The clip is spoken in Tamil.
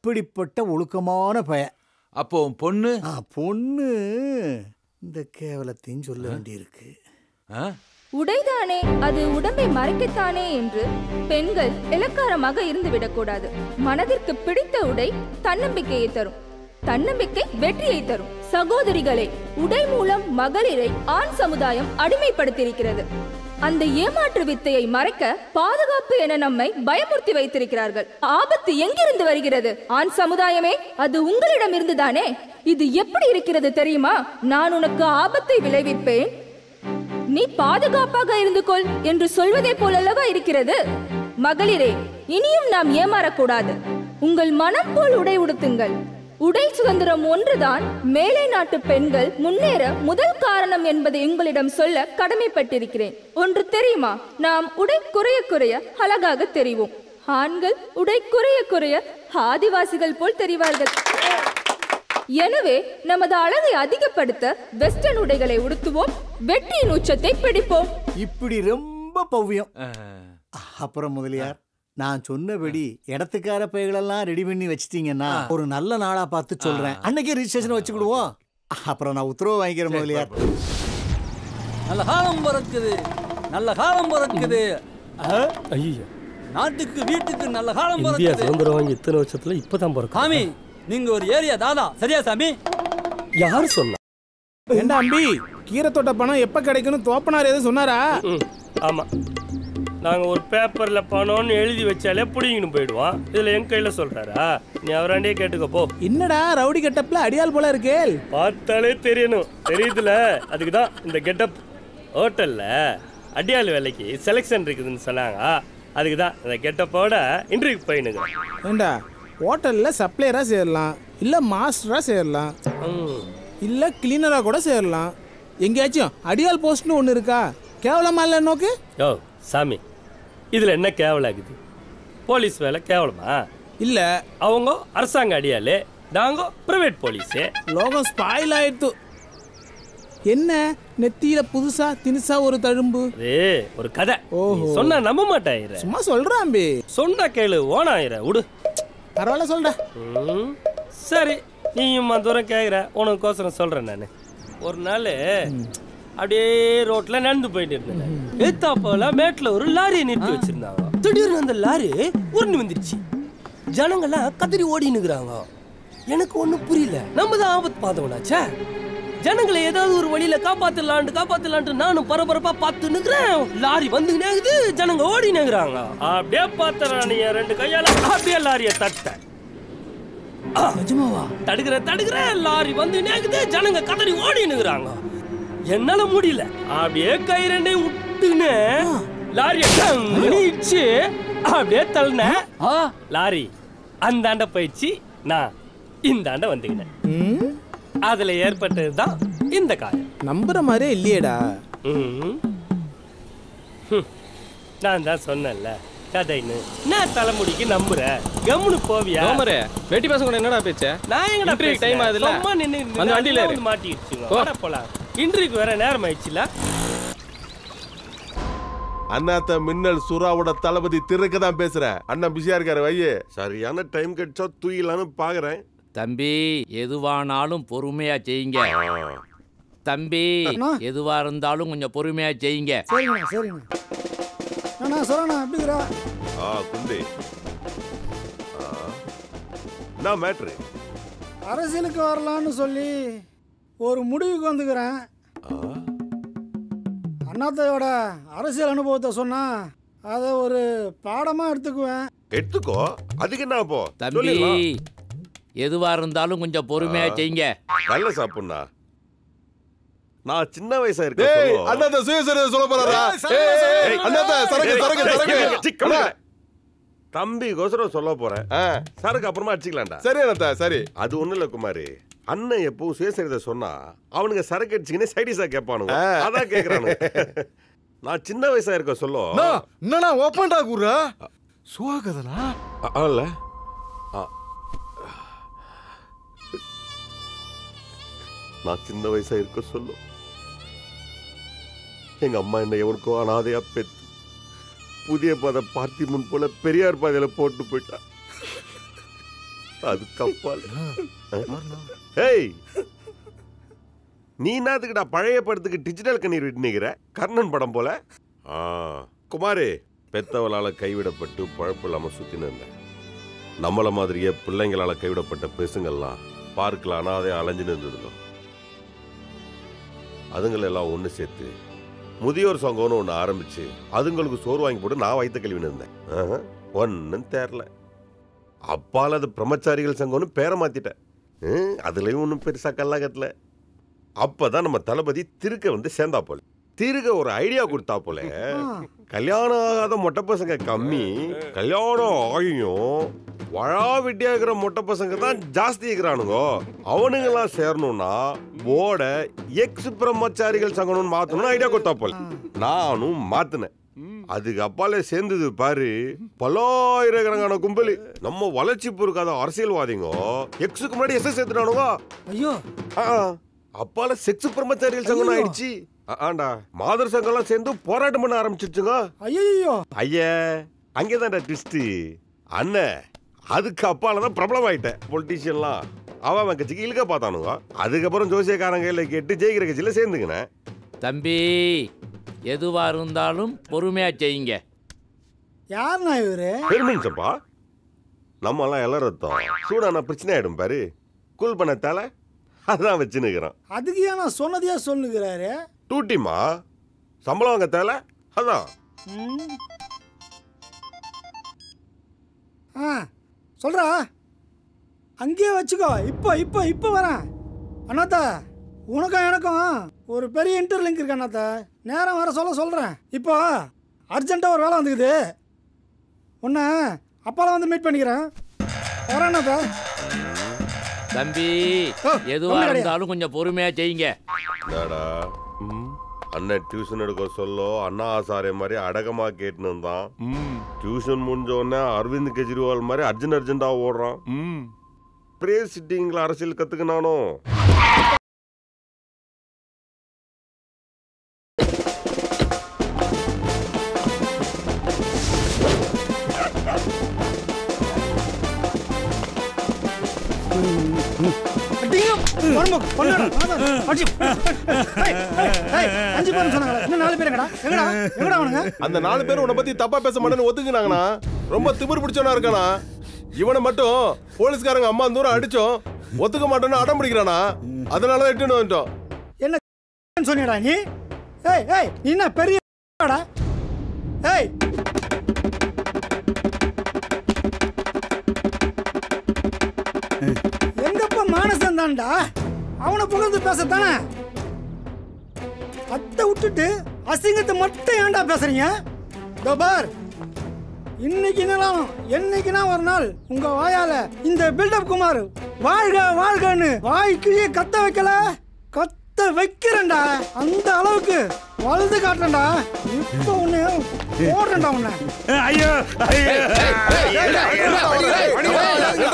அப்படிப்பட்ட ஒழுக்கமான பையன். அப்போ பொண்ணு? பொண்ணு இந்த கேவலத்தையும் சொல்ல வேண்டியிருக்கு. உடைதானே அது உடம்பை மறைக்கத்தானே என்று பெண்கள் இலக்காரமாக இருந்துவிடக்கூடாது. மனதிற்கு பிடித்த உடை தன்னம்பிக்கையை தரும், தன்னம்பிக்கை வெற்றியை தரும். சகோதரிகளே, உடை மூலம் மகளிரை ஆண் சமுதாயம் அடிமைப்படுத்தியிருக்கிறது. அந்த ஏமாற்று வித்தையை மறைக்க பாதுகாப்பு என நம்மை பயமுறுத்தி வைத்திருக்கிறார்கள். ஆபத்து எங்கிருந்து வருகிறது? ஆண் சமுதாயமே, அது உங்களிடம் இருந்துதானே. இது எப்படி இருக்கிறது தெரியுமா? நான் உனக்கு ஆபத்தை விளைவிப்பேன், நீ பாதுகாப்பாக இருந்து கொள் என்று சொல்வதை போலல்லவா இருக்கிறது. மகளிரே, இனியும் நாம் ஏமாறக்கூடாது. உங்கள் மனம் போல் உடை உடுத்துங்கள். உடை சுதந்திரம் ஒன்றுதான் மேலை நாட்டு பெண்கள் முன்னேற முதல் காரணம் என்பதை உங்களிடம் சொல்ல கடமைப்பட்டிருக்கிறேன். ஒன்று தெரியுமா? நாம் உடை குறைய குறைய அழகாக தெரிவோம். ஆண்கள் உடை குறைய குறைய ஆதிவாசிகள் போல் தெரிவார்கள். எனவே நமது அழகை அதிகப்படுத்த வெஸ்டர்ன் உடைகளை உடுத்துவோம், வெற்றியின் உச்சத்தை பிடிப்போம். இப்படி ரொம்ப பவ்யம். அப்புறம் முதலியார், நான் சொன்னபடி இடத்துக்கார பைகளெல்லாம் ரெடி பண்ணி வச்சிட்டீங்கன்னா ஒரு நல்ல நாளா பார்த்து சொல்றேன், அன்னைக்கே ரிஜிஸ்ட்ரேஷன் வச்சுக்கிடுவோம். அப்புறம் நான் உத்தரவு வாங்கிக்கிறேன் முதலியார். நல்ல காலம் பிறக்குது, நல்ல காலம் பிறக்குது. ஐயோ, நாட்டுக்கு வீட்டுக்கு நல்ல காலம் இந்தியா பிறக்குது. சுதந்திரம் வாங்கி இத்தனை வருஷத்துல இப்பதான் பிறக்கும். சாமி, நீங்க ஒரு ஏரியா தாதா, சரியா சாமி? யாரு சொன்னா? ஏண்டா அம்பி, கீரை தோட்ட பணம் எப்ப கிடைக்கும்னு தோப்பனார் எதுவும் சொன்னாரா? ஆமா, நாங்க ஒரு பேப்பர்ல பணம்னு எழுதி வச்சாலே புடிங்கன்னு போயிடுவோம். இதுல என் கையில சொல்றாரா? நீ அவராண்டே கேட்டுக்க போ. என்னடா ரவுடி கெட்டப்ல அடியால் போல இருக்கே. பார்த்தாலே தெரியணும், தெரியுதுல? அதுக்குதான் இந்த கெட்டப். ஹோட்டல்ல அடியாள் வேலைக்கு செலெக்ஷன் இருக்குதுன்னு சொன்னாங்க. அதுக்குதான் இந்த கெட்டப்போட இன்டர்வியூ போயினுங்க. ஏண்டா, ஹோட்டல்ல சப்ளையரா சேரலாம், இல்ல மாஸ்டரா சேரலாம், இல்ல கிளீனரா கூட சேரலாம். எங்கேயாச்சும் அடியால் போஸ்ட்னு ஒண்ணு இருக்கா? கேவலமா இல்ல நோக்கு? யோ சாமி, இதுல என்ன கேவலம் ஆகுது? போலீஸ் வேலை கேவலமா? இல்ல, அவங்க அரசாங்க அடியாளு, நாங்க பிரைவேட் போலீஸ். லோகம் ஸ்பாயில் ஆயிடுத்து. என்ன நெத்தியில புதுசா தினுசா ஒரு தழும்பு? ஒரு கதை சொன்னா நம்ப மாட்டாயிர. சும்மா சொல்றான் அம்பி. சொன்னா கேளு, ஓனாயிர விடு. பரவாயில்ல சொல்ற. சரி, நீயும் தூரம் கேக்குற, உனக்கோசரம் சொல்றேன். நானு ஒரு நாள் அப்படியே ரோட்ல நடந்து போயிட்டு இருந்தேன். ஏத்தாப்போல மேட்ல ஒரு லாரியை நிறுத்தி வச்சிருந்தாங்க. திடீர்னு அந்த லாரி உருண்டு வந்துருச்சு. ஜனங்கெல்லாம் கதறி ஓடினுக்குறாங்க. எனக்கு ஒண்ணும் புரியல. நம்ம தான் ஆபத்து பார்த்தவனாச்சே. ஜனங்களை ஏதாவது ஒரு வழியில காப்பாத்தலான்ட்டு நானும் பரபரப்பா பார்த்து நிக்கிறேன். லாரி வந்து நேகுது, ஜனங்க ஓடி நேகுறாங்க. அப்படியே பார்த்தறானே ரெண்டு கையால அப்படியே லாரியை தட்ட. தடுக்கிற லாரி வந்து நேகுது, ஜனங்க கதறி ஓடி நிக்கிறாங்க. என்னால முடியல. அப்படியே கை ரெண்டையும் விட்டுன்னு லாரியை அப்படியே தள்ளன. லாரி அந்த ஆண்ட போயிடுச்சு, நான் இந்த ஆண்ட வந்துக்கினேன். அதுல ஏற்பட்டதுதான் இந்த காயம். நம்புற மாதிரியே இல்லையேடா. நான் தான் சொன்னேன்ல கதைன்னு. நான் தலைமுடிக்கு நம்புறேன். கம்முனு போவியா? வெட்டி பசங்க கூட என்னடா பேச்ச? நான் எங்கடா டைம் ஆகுதுல, சும்மா நின்னு அந்த வண்டியில வந்து மாட்டிடுச்சுங்க. வர போலாம். இன்டர்வியூக்கு வேற நேரம் ஆயிடுச்சுல. அண்ணாத்த மின்னல் சுறாவோட தளபதி திருக்க தான் பேசுறேன். அண்ணன் பிஸியா இருக்காரு. வையே, சரியான டைம் கிடைச்சா தூயிலான்னு பாக்குறேன். தம்பி, எதுவானாலும் பொறுமையா செய்யுங்க. தம்பி, எதுவா இருந்தாலும் கொஞ்சம் பொறுமையா செய்யுங்க. சரிண்ணா சரிண்ணா. நான் சொல்றேண்ணா, எப்படிங்கிறா? குண்டி நான் மேட்ரு அரசியலுக்கு வரலான்னு சொல்லி ஒரு முடிவுக்கு வந்துக்கிறேன். அண்ணாத்தையோட அரசியல் அனுபவத்தை சொன்னா அதை ஒரு பாடமா எடுத்துக்குவேன். எடுத்துக்கோ, அதுக்கு என்ன போ. தம்பி, எதுவா இருந்தாலும் கொஞ்சம் பொறுமையா செய்யுங்க. நல்ல சாப்பிடுண்ணா. நான் சின்ன வயசா இருக்கேன். அண்ணாத்த சுயசரிதை சொல்ல போறாரா? அண்ணாத்த சரக்கு தம்பி கோசரம் சொல்ல போறேன். சரக்கு அப்புறமா அடிச்சுக்கலாம்டா. சரி அண்ணாத்த, சரி. அது ஒண்ணு இல்ல குமாரி, அண்ணன் எப்பவும் சுயசரிதை சொன்னா அவனுங்க சரக்கு அடிச்சுக்கினே சைடிஸா கேட்பானுங்க. அதான் கேக்குறானு. நான் சின்ன வயசா இருக்க சொல்லோ. என்னடா ஓப்பன்டா கூறா? சுவாகதனா? அல்ல, நான் சின்ன வயசா இருக்க சொல்லும் எங்க அம்மா என்ன எவனுக்கோ அனாதையா பெத்து புதிய பாதை பார்த்தி முன் போல பெரியார் பாதையில போட்டு போயிட்டா. அதுக்கப்பால் ஏய் நீ என்னத்துக்குடா பழைய படத்துக்கு டிஜிட்டல் கண்ணீர் விட்டு நிக்கிற? கர்ணன் படம் போல. குமாரே, பெத்தவளால கைவிடப்பட்டு பழப்பு இல்லாம சுத்தின்னு இருந்தேன். நம்மள மாதிரியே பிள்ளைங்களால கைவிடப்பட்ட பெசுங்கள்லாம் பார்க்கல அனாதை அலைஞ்சுன்னு இருந்ததுங்க. அதுங்களெல்லாம் ஒன்று சேர்த்து முதியோர் சங்கம்னு ஒன்று ஆரம்பிச்சு அதுங்களுக்கு சோறு வாங்கி போட்டு நான் வயிற்று கழுவின்னு இருந்தேன். ஒன்றும் தேரல. அப்பால் அது பிரம்மச்சாரிகள் சங்கம்னு பேரை மாத்திட்டேன். அதுலயும் ஒன்றும் பெருசா கல்லாகத்துல. அப்பதான் நம்ம தளபதி திருக்க வந்து சேர்ந்தா போல. திருக்க ஒரு ஐடியா கொடுத்தா போல. கல்யாணம் ஆகாத மொட்டை பசங்க கம்மி, கல்யாணம் ஆகியும் வழா வெட்டியா இருக்கிற மொட்டை பசங்க தான் ஜாஸ்தி இருக்கிறானுங்க. அவனுங்கெல்லாம் சேரணும்னா போர்ட எக்ஸ் பிரம்மச்சாரிகள் சங்கம்னு மாத்தணும்னு ஐடியா கொடுத்தா போல. நானும் மாத்தினேன். அதுக்கு அப்பாலே சேர்ந்தது பாரு பல்லாயிரக்கணக்கான கும்பலி. நம்ம வளர்ச்சி பொறுக்காத அரசியல்வாதிங்க எக்ஸுக்கு முன்னாடி எஸ் சேர்த்துட்டானுங்க. ஐயோ, அப்பால செக்ஸ் பிரம்மச்சாரிகள் சங்கம் ஆயிடுச்சு. ஆண்டா மாதர் சங்கம் எல்லாம் சேர்ந்து போராட்டம் பண்ண ஆரம்பிச்சிருச்சுங்க. ஐயோ ஐயா, அங்கேதான்டா ட்விஸ்ட். அண்ணன் அதுக்கு அப்பாலதான் பிரபலம் ஆயிட்டேன். பொலிட்டீஷியன்லாம் அவன் கட்சிக்கு இழுக்க பார்த்தானுங்க. அதுக்கப்புறம் ஜோசியக்காரங்க கையில கேட்டு ஜெயிக்கிற கட்சியில சேர்ந்துக்கினேன். தம்பி, எதுவா இருந்தாலும் பொறுமையா செய்யுங்க. யாருண்ணா இவரு? பெருமின்சப்பா, நம்ம எல்லாம் எல்லாம் ரத்தம் சூடான பிரச்சனை ஆயிடும் பாரு. கூல் பண்ண தலை அதான் வச்சு நிற்கிறான். அதுக்கு ஏன் நான் சொன்னதையா சொல்லுகிறாரு? டூட்டிமா சம்பளம் வாங்க தேலை அதான். சொல்றா, அங்கேயே வச்சுக்கோ. இப்போ இப்போ இப்போ வரேன். அண்ணாத்தா, உனக்கும் எனக்கும் ஒரு பெரிய இன்டர்லிங்க் இருக்கு அண்ணாத்தா. நேரம் வர சொல்கிறேன். இப்போ அர்ஜென்ட்டாக ஒரு வேலை வந்துக்குது. உன்னை அப்பால வந்து மீட் பண்ணிக்கிறேன். வரேன் அண்ணாத்தா. தம்பி, எதுவா இருந்தாலும் கொஞ்சம் பொறுமையா செய்யுங்க. அண்ணன் டியூஷன் எடுக்க சொல்ல அண்ணா ஆசாரிய மாதிரி அடகமா கேட்டுன்னு தான். டியூஷன் முடிஞ்ச உடனே அரவிந்த் கெஜ்ரிவால் மாதிரி அர்ஜென்டா ஓடுறான். பிரேஸ் சிட்டிங்ல அரசியல் கத்துக்கினானோ. அந்த 4 பேர் உன்னை பத்தி தப்பா பேச மாட்டேன்னு ஒத்துக்கினாங்கண்ணா. ரொம்ப திமிர் பிடிச்சவனா இருக்கானா. இவனை மட்டும் போலீஸ்காரங்க அம்மா தூரம் அடிச்சோம் ஒத்துக்க மாட்டேன்னு அடம் பிடிக்கிறானா. அதனாலதான் எட்டுன்னு வந்துட்டோம். என்ன சொன்னியடா நீ? ஏய் ஏய், நீ என்ன பெரிய ஏய், எங்கப்பா மானசன் தான்டா. அவனை புகழ்ந்து பேசத்தானே. அத்தை விட்டுட்டு அசிங்கத்தை மட்டும் ஏன்டா பேசுறீங்க? பார், இன்னைக்கு என்னைக்குனா ஒரு நாள் உங்க வாயால இந்த பில்டப் குமார் வாழ்க வாழ்கன்னு வாய்க்குள்ளே கத்த வைக்கல, கத்த வைக்கிறேன்டா. அந்த அளவுக்கு வளர்ந்து காட்டுறேன்டா. இப்போ உன்னை போடுறேன்டா உன்னை. ஐயோ